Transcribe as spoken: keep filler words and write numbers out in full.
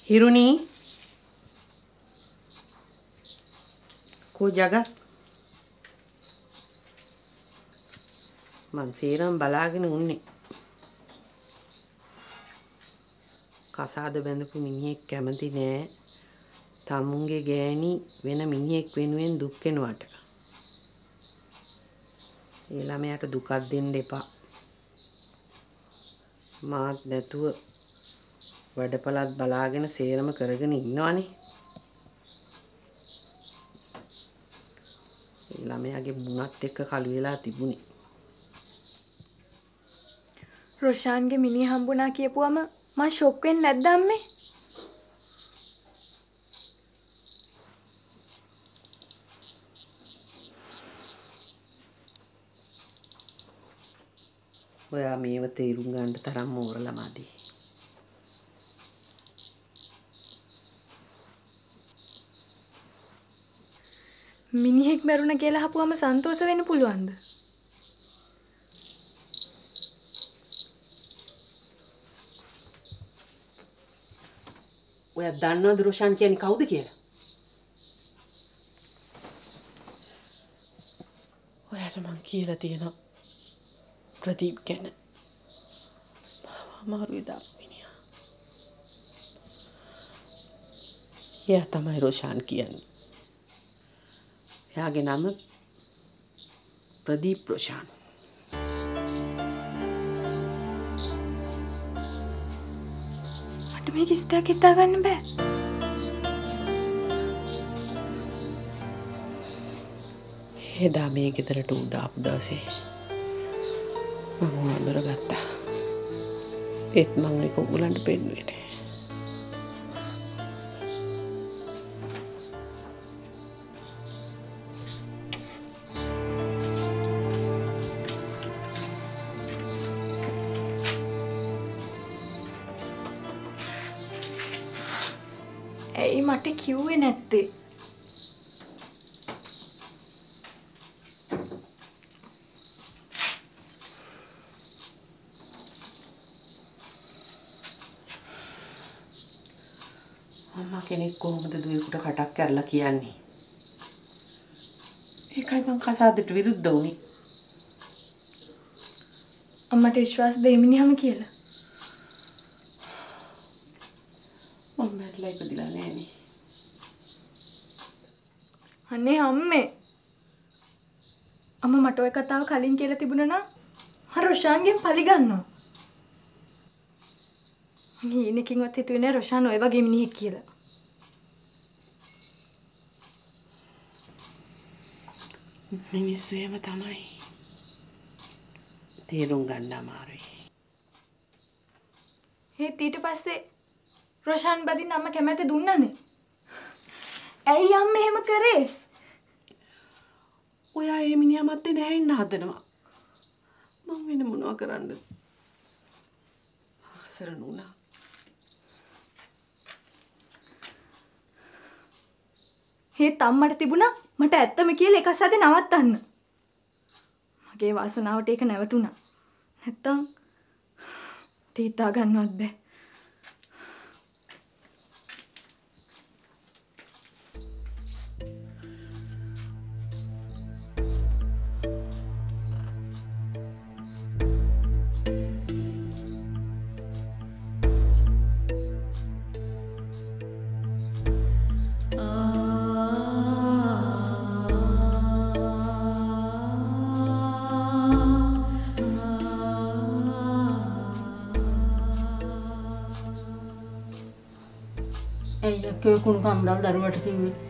हिरुनी को जगत මං සේරම බලාගෙන උන්නේ. කසාද බැඳපු මිනිහෙක් කැමති නෑ තමුන්ගේ ගෑණි වෙන මිනිහෙක් වෙනුවෙන් දුක් වෙනවට. ඒ ළමයාට දුකක් දෙන්න එපා. මාත් නැතුව වැඩපලත් බලාගෙන සේරම කරගෙන ඉන්නවනේ. ඒ ළමයාගේ මුණත් එක්ක කළු වෙලා තිබුණේ. රොෂාන්ගේ මිනිහ හම්බුණා කියපුවම මං ෂොක් වෙන්නේ නැද්ද අම්මේ? ඔයා මේව තේරුම් ගන්න තරම් මෝරලා මදි. මිනිහෙක් මරුණ කියලා අහපුවම සන්තෝෂ වෙන්න පුළුවන්ද? ඔයා දන්නවද රොෂාන් කියන්නේ කවුද කියලා? ඔයාට මං කියලා තියෙනවා ප්‍රදීප් ගැන. අමාරුයි දාපු මිනිහා. එයා තමයි රොෂාන් කියන්නේ. එයාගේ නම ප්‍රදීප් රොෂාන්. මට මේක ඉස්තයක් හිතා ගන්න බෑ. එදා මේ ගෙදරට උදාපු දවසේ මම වඳුර ගත්තා. ඒත් මං ඒක උගලන්ට පෙන්නුවේ නෑ. ඇයි මට කිව්වේ නැත්තේ? අම්මා කෙනෙක් කොහොමද දුවෙකුට කටක් කරලා කියන්නේ? ඒකයි මං කසාදට විරුද්ධ වුණේ. අම්මට විශ්වාස දෙයි මිනිහම කියලා. මම මැරිලා ඉපදිලා නෑනේ. අනේ අම්මේ. අම්මා මට ඔය කතාව කලින් කියලා තිබුණා නම් මම රොෂාන්ගෙන් පලි ගන්නවා. මම ඉන්නකින්වත් හිතුවේ නෑ රොෂාන් ඔය වගේ මිනිහෙක් කියලා. මිනිස්සු එහෙම තමයි. තේරුම් ගන්න අමාරුයි. ඒත් ඊට පස්සේ රොෂාන් බදින්න අම්ම කැමැති දුන්නානේ. ඇයි අම්ම එහෙම කරේ? ඔයා ඒ මිනිහා මැත්තේ නැහැ ඉන්න හදනවා. මම වෙන මොනවා කරන්නද? ආසරණ උනා. ඒත් අම්මට තිබුණා මට ඇත්තම කියලා එක සැදේ නවත්තන්න. මගේ වාසනාවට ඒක නැවතුණා. නැත්තම් තීතා ගන්නවත් බෑ. ඇයි අක්කේ කුණු කන්දල් දරුවට කිව්වේ?